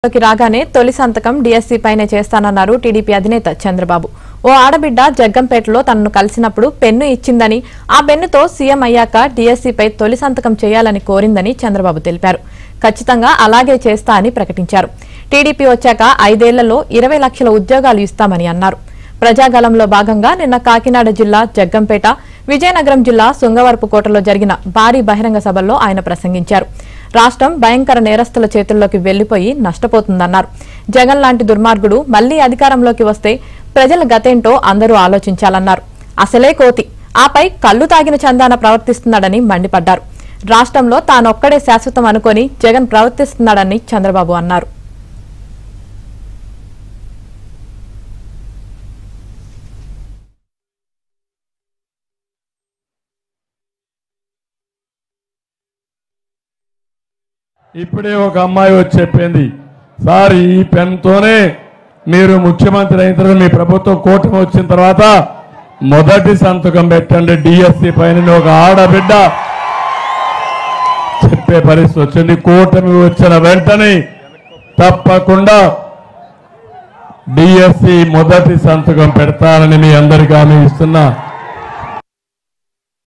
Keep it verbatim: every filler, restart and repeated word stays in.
లోకి రాగానే తొలి సంతకం డిఎస్సీ పైనే చేస్తానన్నారు టీడీపీ అధినేత చంద్రబాబు. ఓ ఆడబిడ్డ జగ్గంపేటలో తనను కలిసినప్పుడు పెన్ను ఇచ్చిందని, ఆ పెన్నుతో సీఎం అయ్యాక డిఎస్సీపై తొలి సంతకం చేయాలని కోరిందని చంద్రబాబు తెలిపారు. ఖచ్చితంగా అలాగే చేస్తా అని ప్రకటించారు. టీడీపీ వచ్చాక ఐదేళ్లలో ఇరవై లక్షల ఉద్యోగాలు ఇస్తామని అన్నారు. ప్రజాగలంలో భాగంగా నిన్న కాకినాడ జిల్లా జగ్గంపేట, విజయనగరం జిల్లా శృంగవరపుకోటలో జరిగిన భారీ బహిరంగ సభల్లో ఆయన ప్రసంగించారు. రాష్ట్రం భయంకర నేరస్తుల చేతుల్లోకి వెళ్లిపోయి నష్టపోతుందన్నారు. జగన్ లాంటి దుర్మార్గుడు మళ్లీ అధికారంలోకి వస్తే ప్రజల గతేంటో అందరూ ఆలోచించాలన్నారు. అసలే కోతి, ఆపై కళ్లు తాగిన చందాన ప్రవర్తిస్తున్నాడని మండిపడ్డారు. రాష్ట్రంలో తానొక్కడే శాశ్వతం అనుకొని జగన్ ప్రవర్తిస్తున్నాడని చంద్రబాబు అన్నారు. ఇప్పుడే ఒక అమ్మాయి వచ్చి చెప్పింది, సార్ ఈ పెన్తోనే మీరు ముఖ్యమంత్రి అయిన తర్వాత మీ ప్రభుత్వం కూటమి వచ్చిన తర్వాత మొదటి సంతకం పెట్టండి డిఎస్సీ పైన ఒక ఆడబిడ్డ చెప్పే పరిస్థితి వచ్చింది. కూటమి వచ్చిన వెంటనే తప్పకుండా డిఎస్సీ మొదటి సంతకం పెడతానని మీ అందరికీ హామీ ఇస్తున్నా.